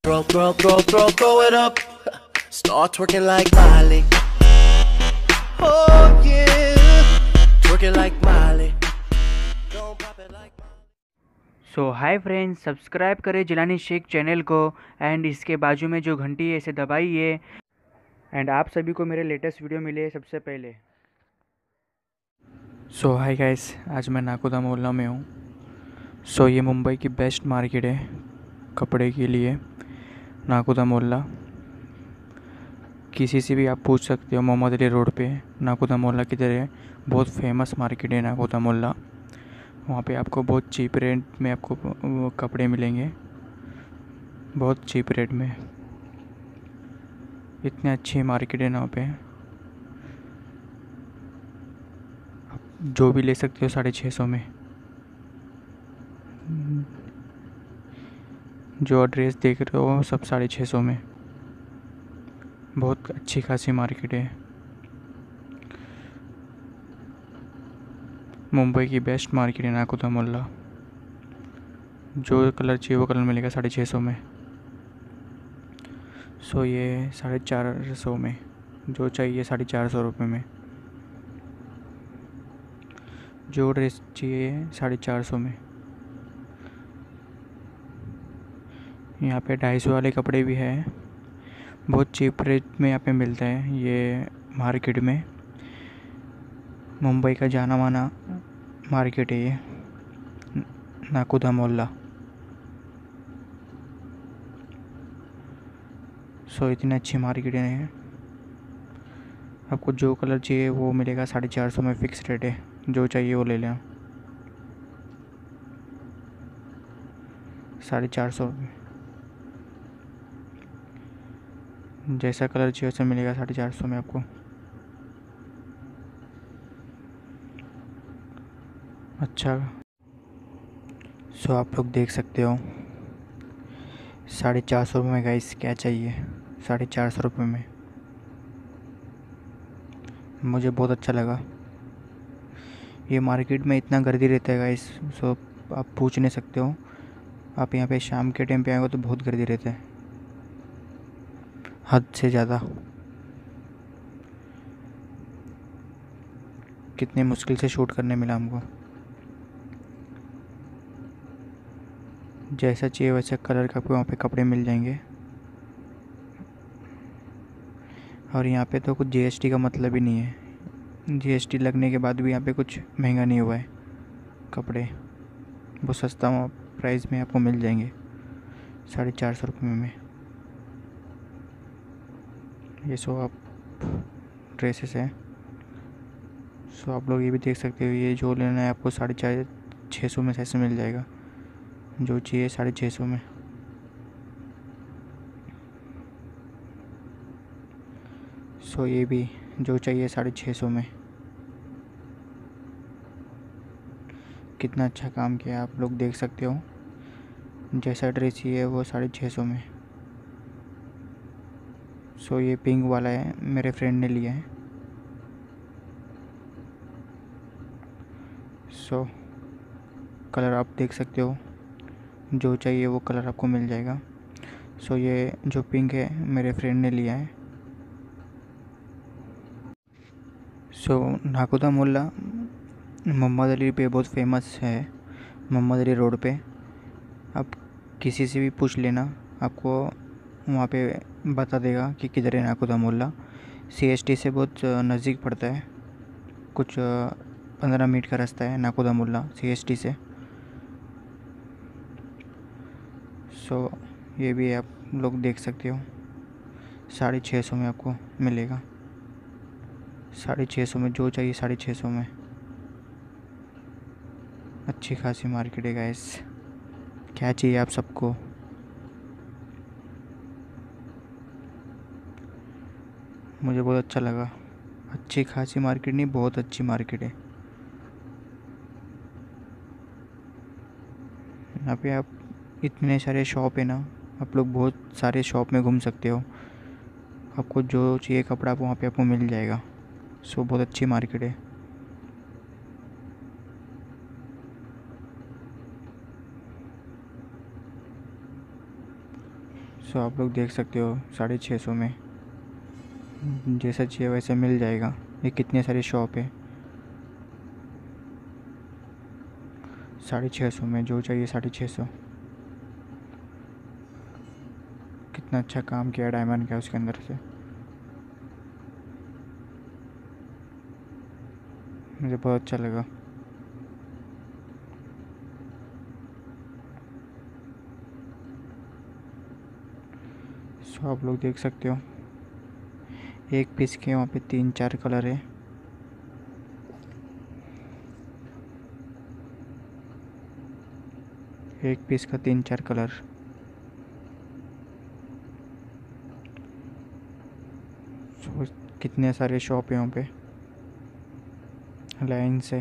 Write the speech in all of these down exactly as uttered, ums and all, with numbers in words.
Throw, throw, throw, throw, throw it up. Start twerking like Miley. Oh yeah, twerking like Miley. Don't pop it like Miley. So hi friends, subscribe करें Jilani Sheikh channel को and इसके बाजू में जो घंटी है इसे दबाइए एंड आप सभी को मेरे लेटेस्ट वीडियो मिले सबसे पहले। सो हाय गाइस, आज मैं नाकुदा मोहल्ला में हूँ। सो so, ये मुंबई की बेस्ट मार्केट है कपड़े के लिए, नाकुदा मोहल्ला। किसी से भी आप पूछ सकते हो मोहम्मद अली रोड पे नाकुदा मोहल्ला किधर है। बहुत फेमस मार्केट है नाकुदा मोहल्ला। वहाँ पे आपको बहुत चीप रेट में आपको कपड़े मिलेंगे, बहुत चीप रेट में। इतनी अच्छी मार्केट है वहाँ पे, आप जो भी ले सकते हो साढ़े छः सौ में। जो ड्रेस देख रहे हो सब साढ़े छः सौ में। बहुत अच्छी खासी मार्केट है, मुंबई की बेस्ट मार्केट है नाकुदा मोहल्ला। जो कलर चाहिए वो कलर मिलेगा साढ़े छः सौ में। सो ये साढ़े चार सौ में, जो चाहिए साढ़े चार सौ रुपये में। जो ड्रेस चाहिए साढ़े चार सौ में। यहाँ पे ढाई सौ वाले कपड़े भी हैं, बहुत चीप रेट में यहाँ पे मिलता है। ये मार्केट में मुंबई का जाना माना मार्केट है ये नाकुदा मोहल्ला। सो इतनी अच्छी मार्केट है, आपको जो कलर चाहिए वो मिलेगा साढ़े चार सौ में। फिक्स रेट है, जो चाहिए वो ले लें। साढ़े चार सौ जैसा कलर चाहिए वैसा मिलेगा साढ़े चार सौ में आपको। अच्छा, सो आप लोग देख सकते हो साढ़े चार सौ रुपये में। गाइस क्या चाहिए साढ़े चार सौ रुपये में, मुझे बहुत अच्छा लगा। ये मार्केट में इतना गर्दी रहता है गाइस, सो आप पूछ नहीं सकते हो। आप यहाँ पे शाम के टाइम पे आएंगे तो बहुत गर्दी रहता है, हद से ज़्यादा। कितने मुश्किल से शूट करने मिला हमको। जैसा चाहिए वैसे कलर का आपको वहाँ पे कपड़े मिल जाएंगे। और यहाँ पे तो कुछ जीएसटी का मतलब ही नहीं है। जीएसटी लगने के बाद भी यहाँ पे कुछ महंगा नहीं हुआ है कपड़े, बहुत सस्ता प्राइस में आपको मिल जाएंगे साढ़े चार सौ रुपये में। ये सो आप ड्रेसेस हैं, सो आप लोग ये भी देख सकते हो। ये जो लेना है आपको साढ़े चार छः सौ में ऐसे मिल जाएगा, जो चाहिए साढ़े छः सौ में। सो ये भी जो चाहिए साढ़े छः सौ में। कितना अच्छा काम किया आप लोग देख सकते हो। जैसा ड्रेस चाहिए वो साढ़े छः सौ में। सो ये पिंक वाला है, मेरे फ्रेंड ने लिया है। सो कलर आप देख सकते हो, जो चाहिए वो कलर आपको मिल जाएगा। सो ये जो पिंक है मेरे फ्रेंड ने लिया है। सो नाकुदा मोहल्ला मोहम्मद अली पे बहुत फेमस है, मोहम्मद अली रोड पे। आप किसी से भी पूछ लेना, आपको वहाँ पे बता देगा कि किधर है नाकुदा मोहल्ला। सीएसटी से बहुत नज़दीक पड़ता है, कुछ पंद्रह मिनट का रास्ता है नाकुदा मोहल्ला सीएसटी से। सो ये भी आप लोग देख सकते हो, साढ़े छः सौ में आपको मिलेगा। साढ़े छः सौ में जो चाहिए साढ़े छः सौ में। अच्छी खासी मार्केट है गाइस, क्या चाहिए आप सबको। मुझे बहुत अच्छा लगा। अच्छी खासी मार्केट नहीं, बहुत अच्छी मार्केट है। यहाँ पे आप इतने सारे शॉप है ना, आप लोग बहुत सारे शॉप में घूम सकते हो। आपको जो चाहिए कपड़ा आप वहाँ पे आपको मिल जाएगा। सो बहुत अच्छी मार्केट है। सो आप लोग देख सकते हो साढ़े छः सौ में जैसा चाहिए वैसा मिल जाएगा। ये कितने सारे शॉप है, साढ़े छः सौ में जो चाहिए साढ़े छः सौ। कितना अच्छा काम किया डायमंड का उसके अंदर से, मुझे बहुत अच्छा लगा। सो आप लोग देख सकते हो एक पीस के वहाँ पे तीन चार कलर है। एक पीस का तीन चार कलर। सो कितने सारे शॉप है वहाँ पे लाइन से।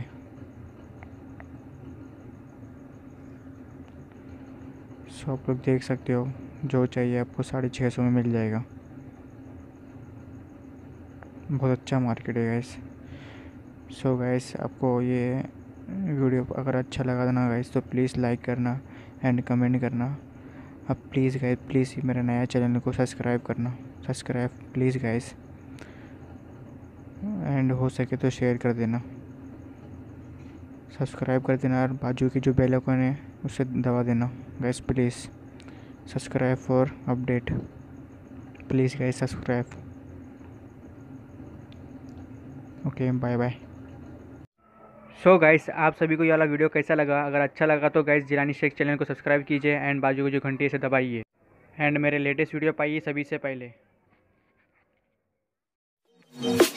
सो आप लोग देख सकते हो जो चाहिए आपको साढ़े छः सौ में मिल जाएगा। बहुत अच्छा मार्केट है गाइस। सो गाइस आपको ये वीडियो अगर अच्छा लगा ना गाइस तो प्लीज़ लाइक करना एंड कमेंट करना। अब प्लीज़ गाइस प्लीज़ मेरे नया चैनल को सब्सक्राइब करना, सब्सक्राइब प्लीज़ गाइस, एंड हो सके तो शेयर कर देना, सब्सक्राइब कर देना और बाजू की जो बेल आइकन है उसे दबा देना guys. Please subscribe for update, please guys subscribe. Okay bye bye. So guys आप सभी को ये वाला वीडियो कैसा लगा? अगर अच्छा लगा तो गाइस जिलानी शेख चैनल को सब्सक्राइब कीजिए एंड बाजू की जो घंटी से दबाइए एंड मेरे लेटेस्ट वीडियो पाइए सभी से पहले।